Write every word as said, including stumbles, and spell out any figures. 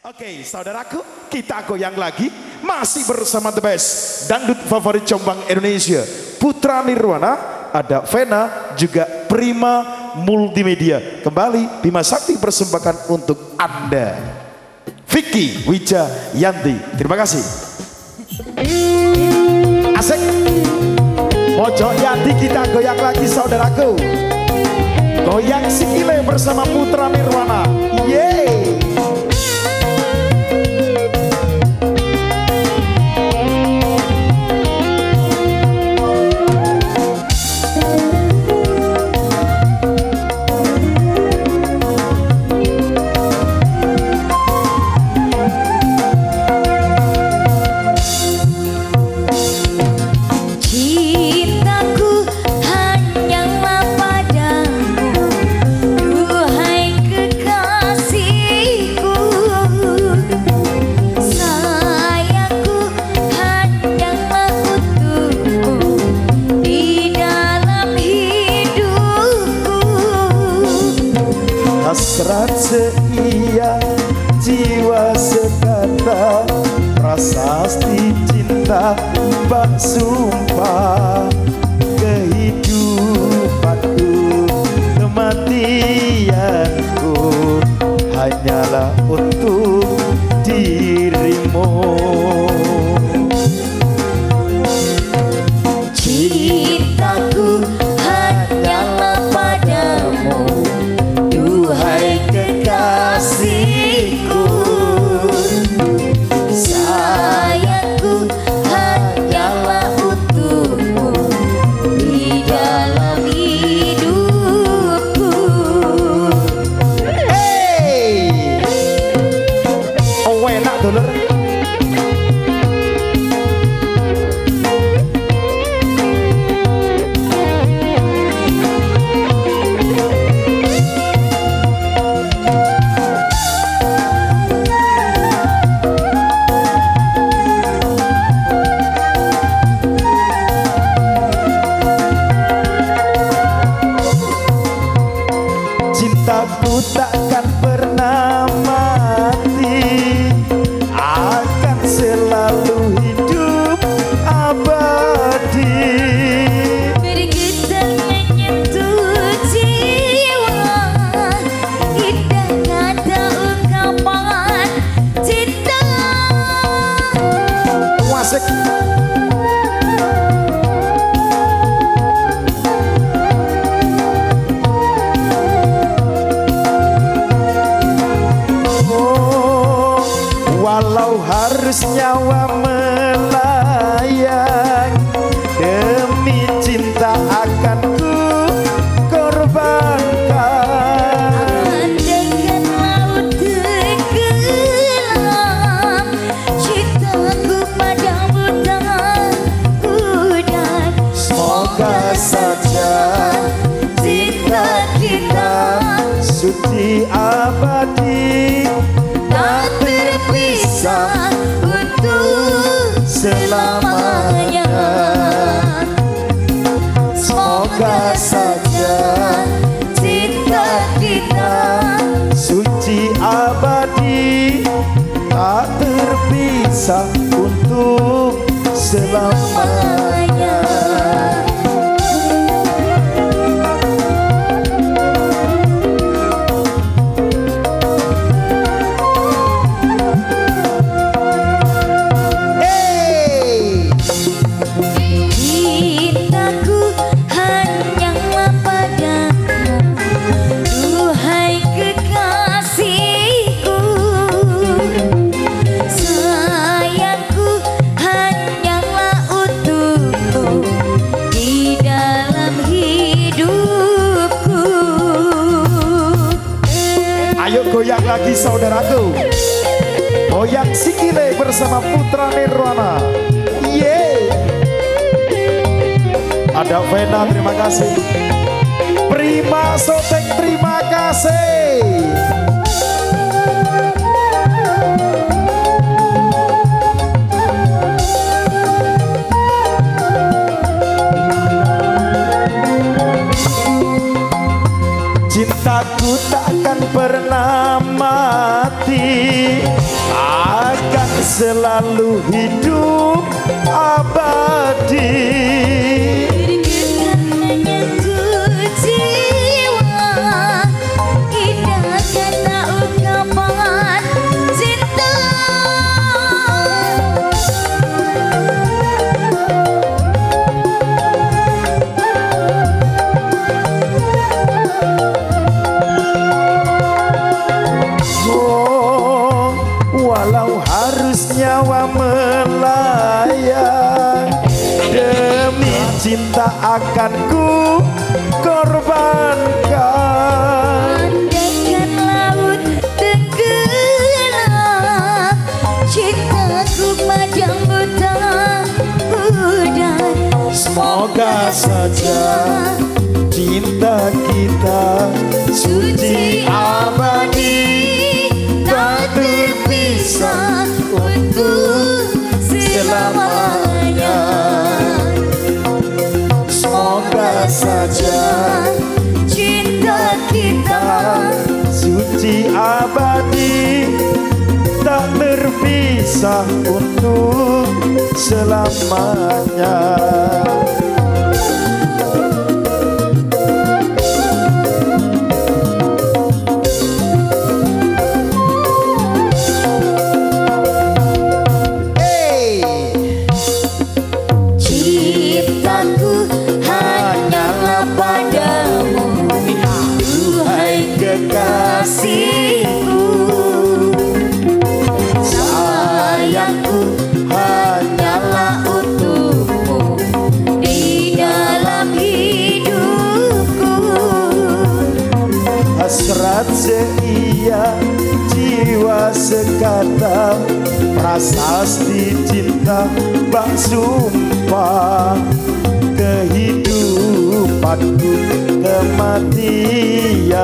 Oke, saudaraku, kita goyang lagi. Masih bersama The Best dangdut favorit Jombang Indonesia, Putra Nirwana, ada Vena, juga Prima Multimedia. Kembali Bima Sakti persembahkan untuk Anda, Vicky Wijayanti. Terima kasih. Asik. Pojok Yanti kita goyang lagi saudaraku. Goyang sikile bersama Putra Nirwana. Yeay. Hasrat seia, jiwa sekata, prasasti cinta bak sumpah. Kehidupanku, kematianku hanyalah untuk dirimu. Cintaku hanyalah padamu, kekasihku. Sayangku hanyalah untukmu di dalam hidupku. Hey, oh enak dulur. Cintaku takkan pernah mati, akan selalu hidup abadi. Bergetar menyentuh jiwa, indah kata ungkapan cinta. Wasik. Walau harus nyawa melayang, demi cinta akan ku korbankan. Dengan laut tenggelam, cintaku padamu tak pudar. Semoga saja cinta kita suci abadi, tak terpisah untuk selamanya. Semoga saja cinta kita suci abadi, tak terpisah untuk selamanya. Goyang lagi saudaraku, goyang sikile bersama Putra Nirwana. Yeay. Ada Vena, terima kasih. Prima Sotek, terima kasih. Cintaku takkan pernah mati, selalu hidup abadi. Nyawa melayang demi cinta akan ku korbankan. Andaikan laut tenggelam, cintaku padam buta udan. Semoga saja cinta kita suci abadi, tak terpisah untuk selamanya. Semoga saja cinta kita suci abadi, tak terpisah untuk selamanya. Kasihku, sayangku hanyalah untukmu di dalam hidupku. Hasrat seia, jiwa sekata, prasasti cinta bak sumpah, kehidupanku kematian.